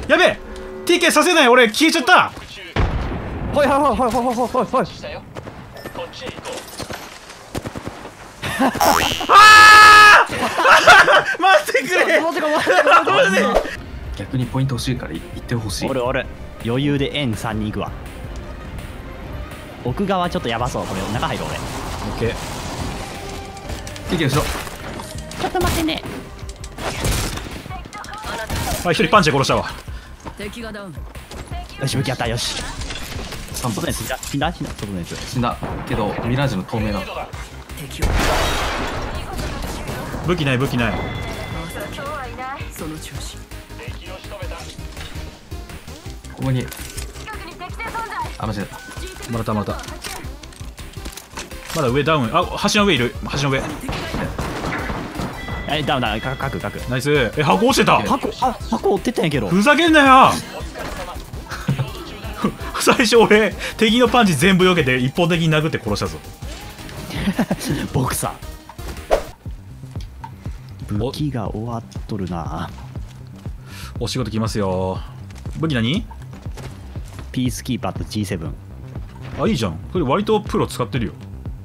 やべえ TK させない。俺消えちゃった。 はいはいはいはいはいはいはい。 ああ待ってくれ。 待って待って。 逆にポイント欲しいから行ってほしい。 俺余裕で円3に行くわ。奥側ちょっとやばそう。これ中入ろう俺。 オッケー。 TK 後ろ。 ちょっと待ってね。 あ、一人パンチで殺したわ。 よし武器やった。よし。 3 外のやつ死んだ外のやつ。 死んだけどミラージュの透明なの。 武器ない武器ない。 ここにあ、間違えた。 もらったもらった。まだ上ダウン。あ、橋の上いる。橋の上。 ダウンだ。各ナイス。え、箱落ちてた。 箱追ってったんやけど。 ふざけんなよ最初俺敵のパンチ全部避けて一方的に殴って殺したぞ。 ボクサー。武器が終わっとるな。 お仕事来ますよ。武器何？ ピースキーパーと G7。 あ、いいじゃん。これ割とプロ使ってるよ。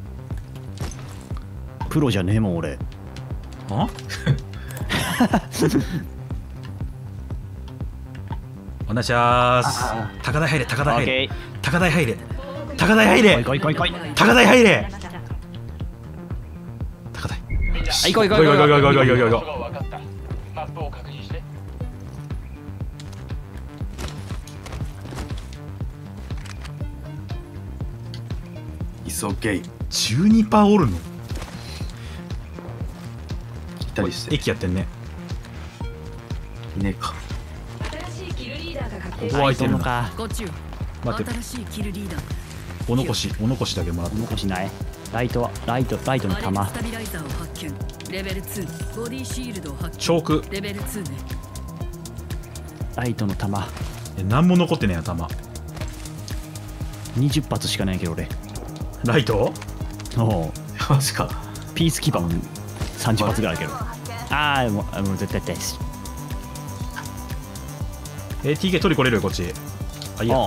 プロじゃねえもん俺。 あお願いします。高台入れ高台入れ高台入れ高台入れ来い高台入れ高台。 行こうごいごいごいごいごいごいごいごい。 It's okay。 12% おるの。 来たりして駅やってんね。 いねえか。 ここ空いてるのか。 待って。 お残しだけもらって。 残しない。ライトの弾。 チョーク。 ライトの弾。 何も残ってねえや弾。 20発しかないけど俺。 ライト？ おお。 マジか。 ピースキーパーも30発ぐらいあるけど。ああもう絶対です。 TK 取り来れるよこっち。あ、いいや。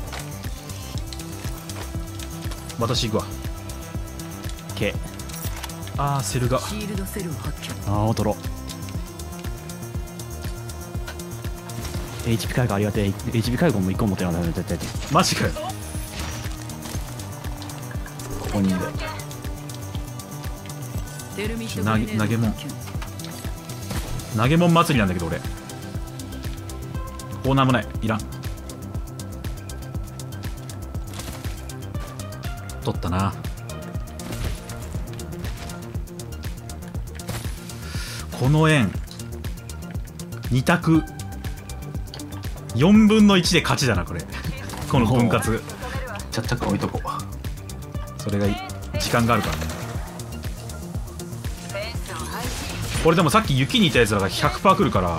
私行くわ。 K。 あー、セルが。 ああ、おとろ。HP 回復ありがてえ。HP 回復も1個持ってなかった絶対。 マジかよ。 ここにいる。 投げ物。投げ物祭りなんだけど俺。オーナーもない。いらん。取ったな。この円2択4分の1で勝ちだなこれ。この分割ちゃっちゃく置いとこう。 それが時間があるからね。俺でもさっき雪にいたやつらが 100% 来るから。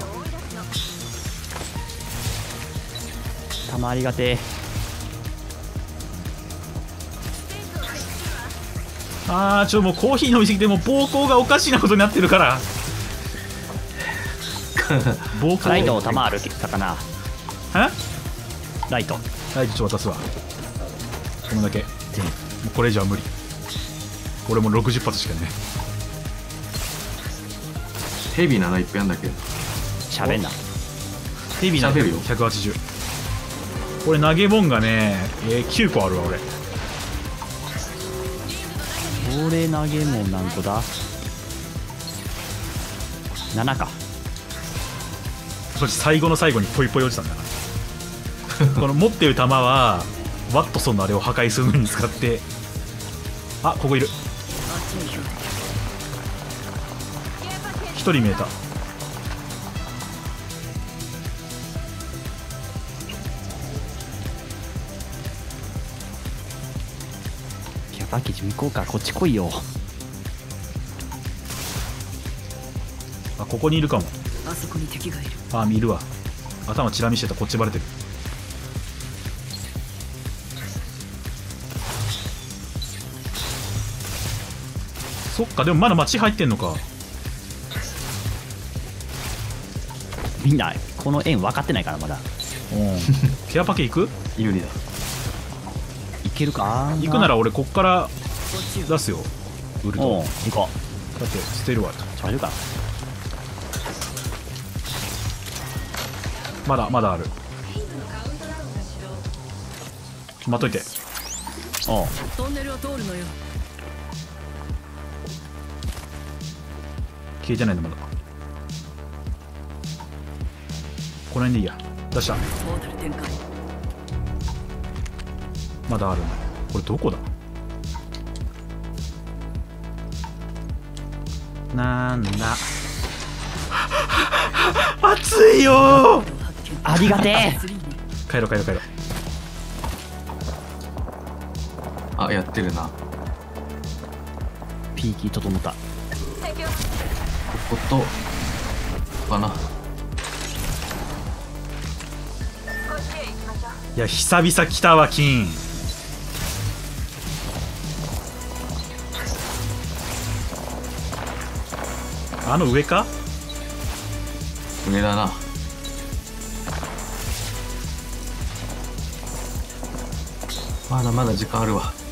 弾ありがてえ。 あー、もうコーヒー飲みすぎてもう膀胱がおかしなことになってるから膀胱。 ライト弾ある魚。ライトちょっと渡すわ。このだけ。もうこれ以上は無理。俺も60発しかね。 ヘビーなのいっぱいあんだけど。 しゃべんな。 ヘビーな喋るよ。 180。俺投げ物がね、9個あるわ俺。 俺投げも何個だ。7か。 そして最後の最後にポイポイ落ちたんだなこの持ってる弾はワットソンのあれを破壊するのに使って。あ、ここいる。1人見えた。 キャパケージ向こうか。こっち来いよ。 あ、ここにいるかも。 あそこに敵がいる。 あ、見るわ。頭チラ見してた。こっちバレてる。そっか、でもまだ街入ってんのか。 みんなこの円分かってないからまだ。 ケアパケ行く？ 有利だ。 いけるか。 行くなら俺こっから出すよ。ウルト。 行こだって捨てるわ。 う。大丈夫かな。 まだある。待っといて。 おう。 トンネルを通るのよ。 消えてないのまだ。この辺でいいや。出した。 トータル展開。 まだあるの。これどこだ？なんだ。暑いよー。 ありがてえ。 帰ろう。 あ、やってるな。 ピーキー整った。 こことここかな。 いや久々来たわ金。あの上か？ 上だな。まだ時間あるわ。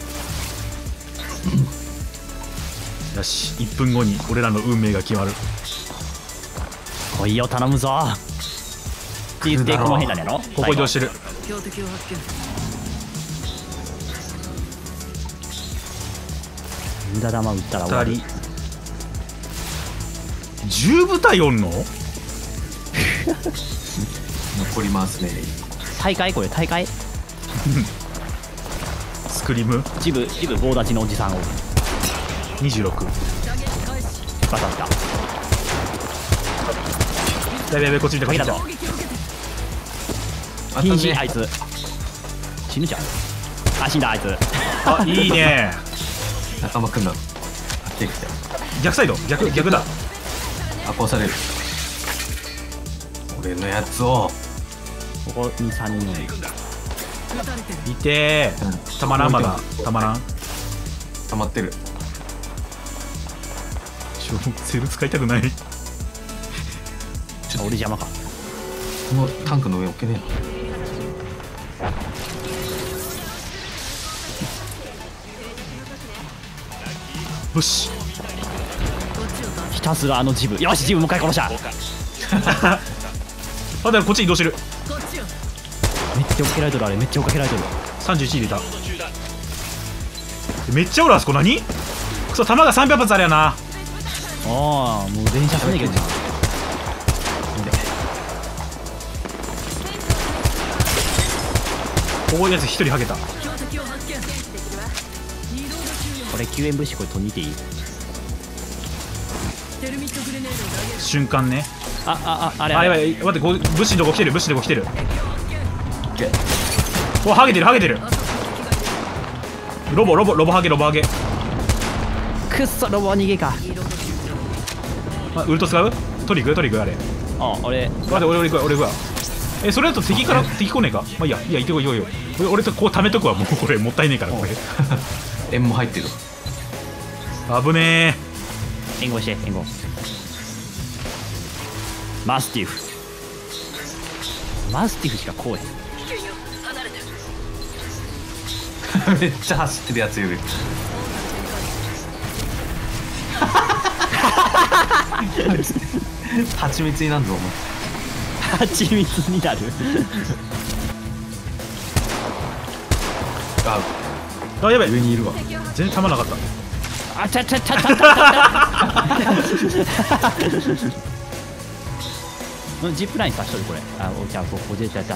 よし、1分後に俺らの運命が決まる。 来いよ頼むぞ。って言ってこの辺だねの。 ここ移動してる。 標的を発見。 無駄玉打ったら終わり。 2人10部隊おんの？ 残りますね。 大会これ大会。 スクリーム一部棒立ちのおじさんを 26。 バタバタ。 やべこっち見てこっち見て。 あ瀕死あいつ。死ぬじゃん。あ死んだあいつ。 あいいね。 仲間くんだ。あ、来てきた。 逆サイド逆だ。 あ、壊される。俺のやつを。 ここに3人いる。 いてー。たまらんまだ。たまらん。 溜まってる。 セル使いたくない。 俺邪魔か。 もうタンクの上置けねえな。 よし。 ひたすらあのジブ。よしジブもう一回殺した。 あだこっち移動してる。 めっちゃ追っかけられてる。あれめっちゃ追っかけられてる。 31入れた。めっちゃおる。あそこ何くそ弾が300発あるやな。 ああもう連射すんねんけどな。 ここのやつ1人はげた。 これ救援物資これ取りに行っていい？ 瞬間ね。 あれあやばい待って、こう物資のとこ来てる。 オッケー。 おハゲてる。ロボハゲ。 くっそロボ逃げか。 あウルト使う？トリグあれ。 あ俺待って俺行くわ。それだと敵来ねえか。まあいいや行ってこい。俺とこう貯めとくわ。もうこれもったいねえからこれ。 円も入ってる。 危ね援護して援護。マスティフしかこうへん。 めっちゃ走ってるやついる。蜂蜜になんぞお前。 蜂蜜になる。 あやばい上にいるわ。 全然弾なかった。 あちゃジップラインさしとるこれ。あじゃあここで出すか。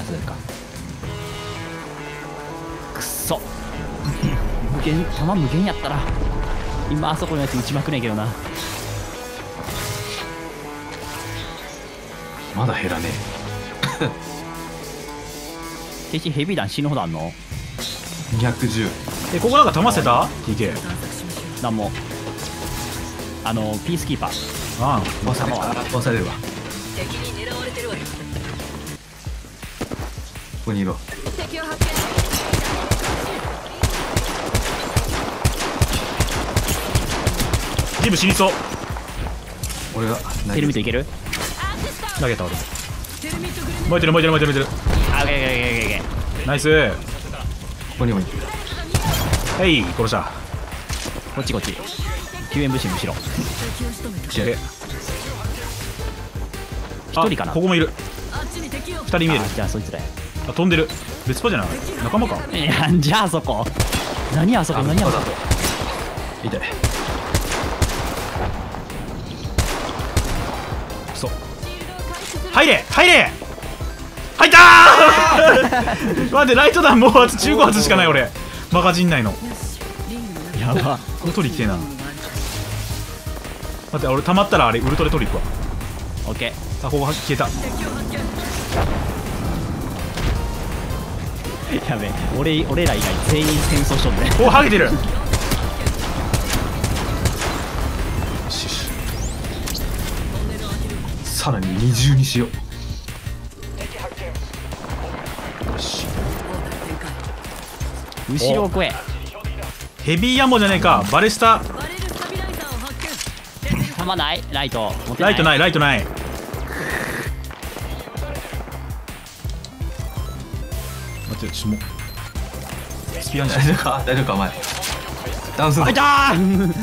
くっそ弾無限やったら今あそこのやつ撃ちまくねえけどな。 まだ減らね敵ヘビー弾死ぬほどあんの？ え。210。 ここなんか弾捨てた TK。 なんもピースキーパー。 あ壊されるわ。 敵に狙われてるわよ。 ここにいろ。 敵を発見。 ジム死にそう。 俺がテルミットいける？ 投げた俺。 テルミットグレネー燃えてる燃えてる燃えてる燃えてあ、オッケーオッケーオッケーオッケる。ナイス。 ここにもいる。 はい殺した。 ー。こっちこっち。救援物資の後ろ。 ド敵を仕留めたで一人かな。 ここもいる。 あっちに敵を 2人見える。 あ、じゃあそいつらや。 あ飛んでる。別パじゃない仲間か。 いや、じゃああそこ。何あそこ、何あそこ。 痛い。 そう入れ入れ入ったー待ってライト弾もうあと15発しかない俺。マガジン内の。 リングの中やば。 これ取り来てえな。待って俺溜まったらあれウルトラ取り行くわ。 オッケー。 あここ消えた。 敵を発見やべえ、俺ら以外全員戦争しとんね。 おハゲてる。よしよしさらに二重にしよう。 よし。 後ろ来え。 ヘビーヤンボじゃねえか。バレスタ。 バレルスタビライザーを発見弾ないライト。持ってライトないライトない。待ってちょもうスピアンじゃ大丈夫か大丈夫かお前。ダウンするあいたー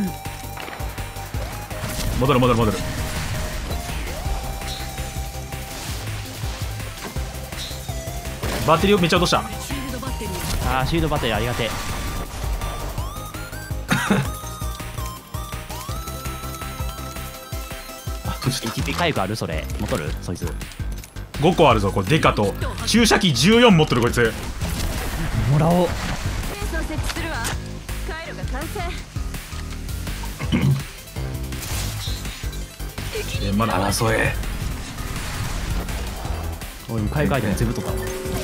戻る戻る戻る。バッテリーをめっちゃ落とした。 シールドバッテリーあー、シールドバッテリーありがてえ。 あ閉じた。 HP 回復あるそれ。持っとるそいつ。 5個あるぞこれ。デカと注射器14持ってるこいつ。 もらおう。 フェンスを設置するわ回路が完成まだ争え。 俺も買い替えても全部取ったわ。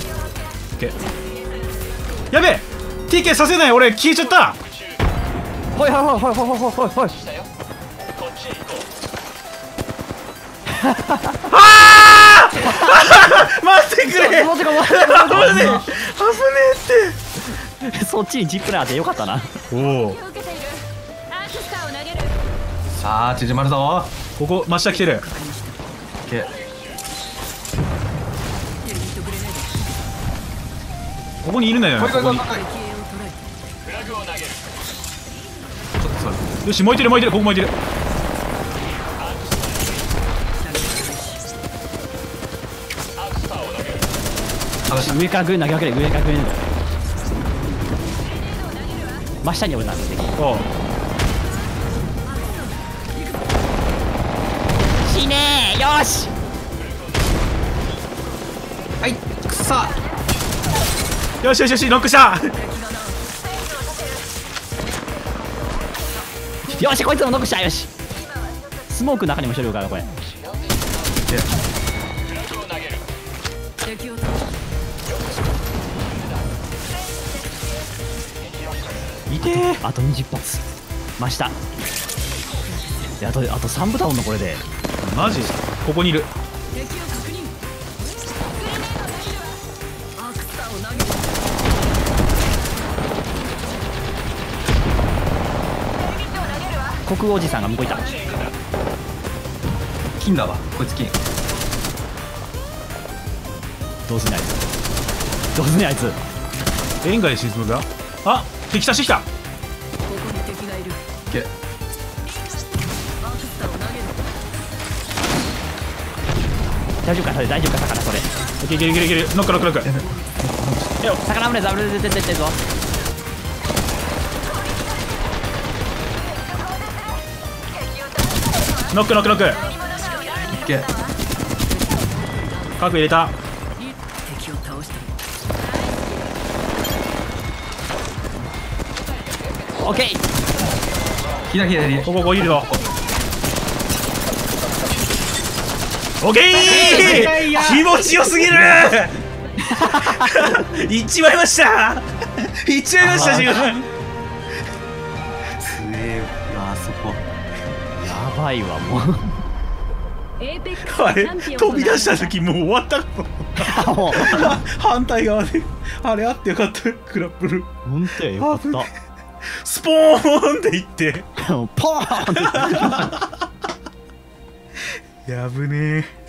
やべえ TK させない。俺消えちゃった。 ほいほいほいほいほいほいほいほい。 待ってくれ。 待って待って危ねえ危ねえって。 そっちにジップラーでよかったな。 おお受けているアーティスターを投げるさあ縮まるぞ。 ここ真下来てる。 オッケー。 テルミットグレネーここにいるんだよね。ここにド敵兵を捉えちょっと座る。 よし燃えてる燃えてる。ここ燃えてる。 上からグレー投げ分ける。上からグレー真下に俺なんでおう死ねー。よーし。 はいくさ。 よしよしよしノックした。 よしこいつもノックした。よしスモークの中にも一人いるからこれ。 敵を倒したいてえ。 あと20発真下。あと3部隊おんのこれで。 マジここにいる。 敵を確認グレネード投げるわアークスターを投げる国王子さんが向こういた。 金だわこいつ金。 どうすんねんあいつ。どうすんねんあいつ。 円外沈むが。あ敵刺してきた。 ここに敵がいるオッケー。 アークスターを投げる大丈夫かそれ。大丈夫か魚それ。 いけるいけるいけるいける。ノックノックノック。 魚危ねえぞ。危ねえぞ。出てぞ。 ノックノックノック。 オッケー。 核入れた。 敵を倒したオッケー。 左左。 ここいるぞ。オッケー気持ちよすぎるいっちまいましたいっちまいました自分。 すげえわあそこ。 やばいわもう。 エーペックスあれチャンピオン飛び出した時もう終わったのもう反対側であれあってよかった。クラップル本当やよかっスポーンっていってた。ポーンって。 やぶねえ。